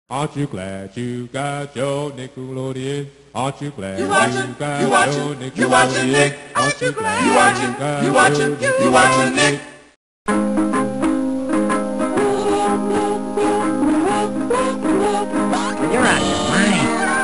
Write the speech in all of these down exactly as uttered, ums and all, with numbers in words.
Aren't you glad you got your Nickelodeon? Aren't you glad You you, watching? got You watching? your Nickelodeon? You watching Nick? Aren't you glad You watching? got You watching? your You watching Nick? You're out of your mind.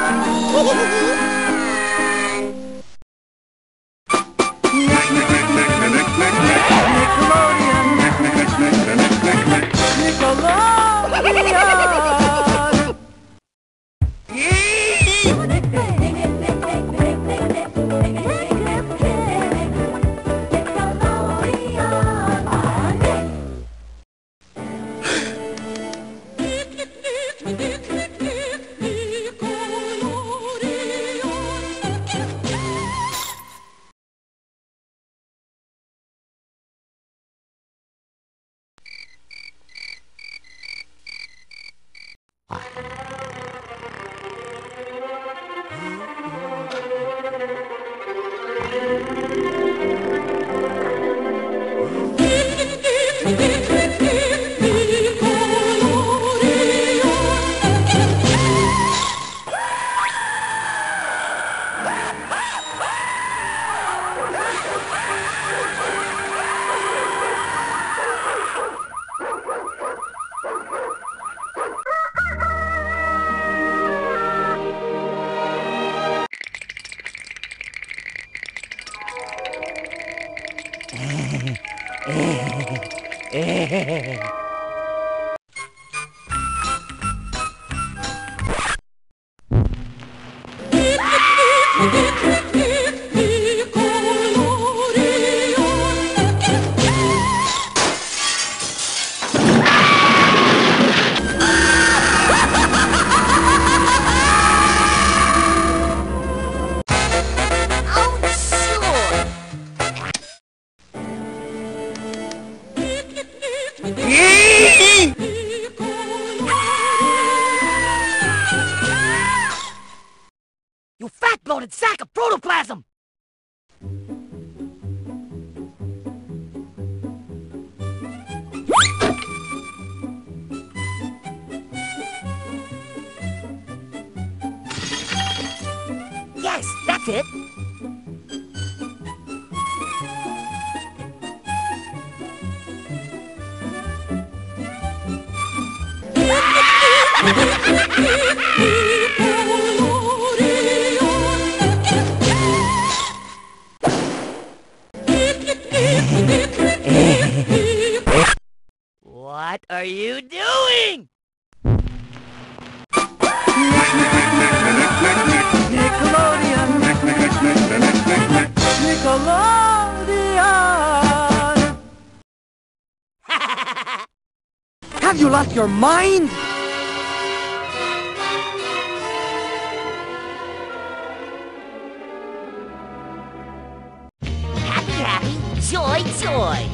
You fat-bloated sack of protoplasm! Yes, that's it! What are you doing? Nickelodeon! Nickelodeon! Have you lost your mind? Happy, happy, joy, joy!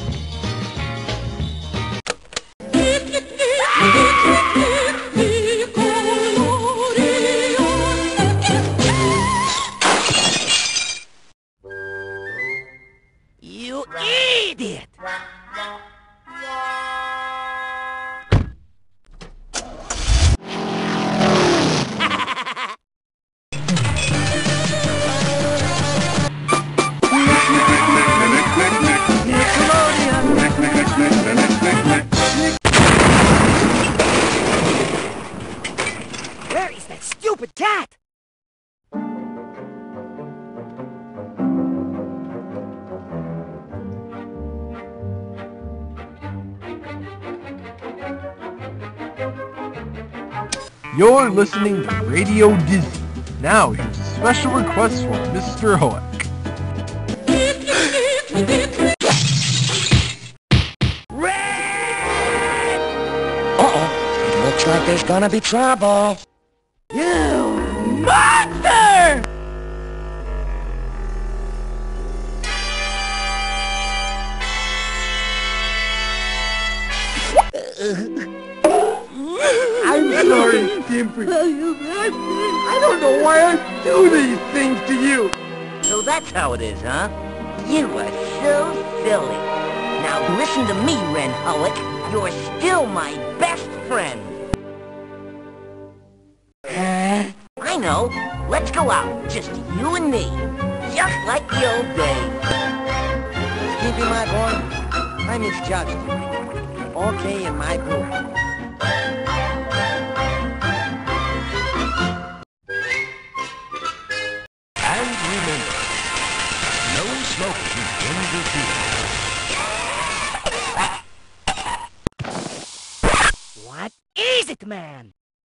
You idiot! Where is that stupid cat? You're listening to Radio Dizzy. Now here's a special request from Mister Hoek. Uh-oh. It looks like there's gonna be trouble. You monster! I'm sorry, Stimpy. I don't know why I do these things to you. So that's how it is, huh? You are so silly. Now listen to me, Ren Hullick. You're still my best friend. know. Let's go out, just you and me. Just like the old days. Stimpy, my boy, I misjudged you. Okay, in my book. And remember, no smoking in the field. What is it, man?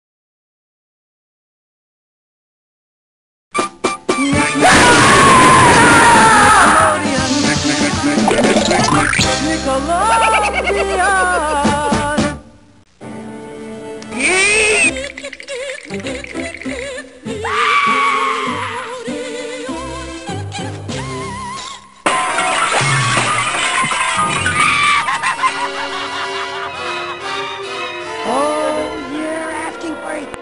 Oh, you're asking for it.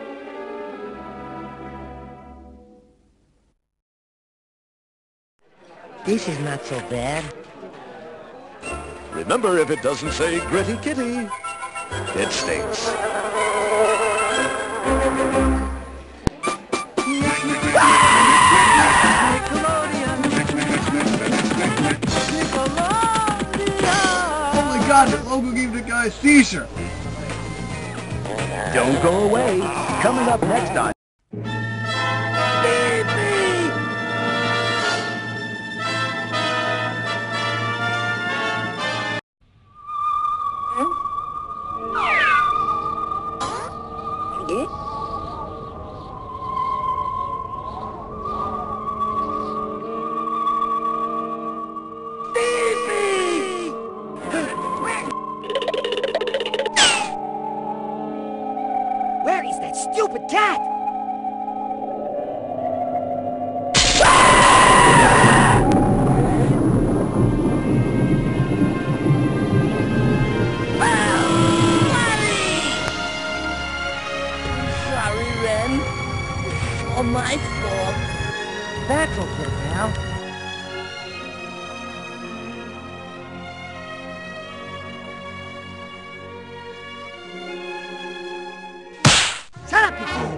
This is not so bad. Remember, if it doesn't say Gritty Kitty, it stinks. Oh my god, the logo gave the guy a seizure. Don't go away. Coming up next on Where is that stupid cat? Sorry, Ren. It's all my fault. That's okay, pal. Shut up, you fool!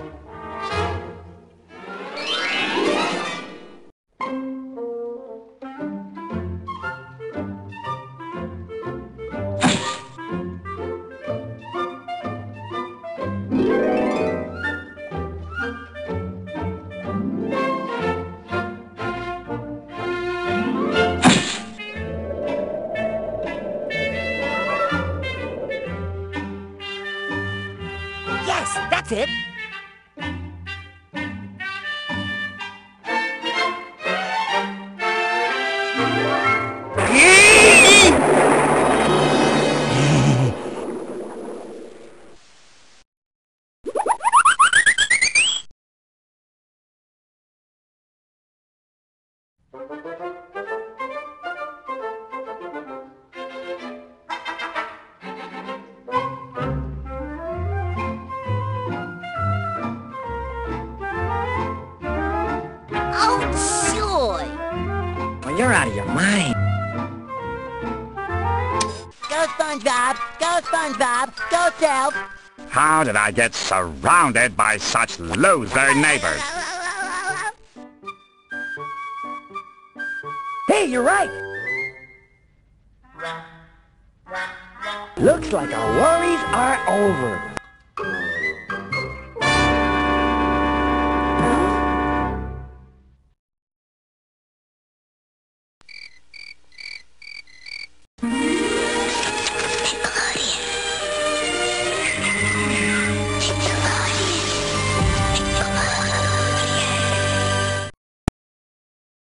Yes, that's it! Oh, joy! Well, you're out of your mind. Go, SpongeBob! Go, SpongeBob! Go, Self! How did I get surrounded by such loser neighbors? Hey, you're right! Looks like our worries are over.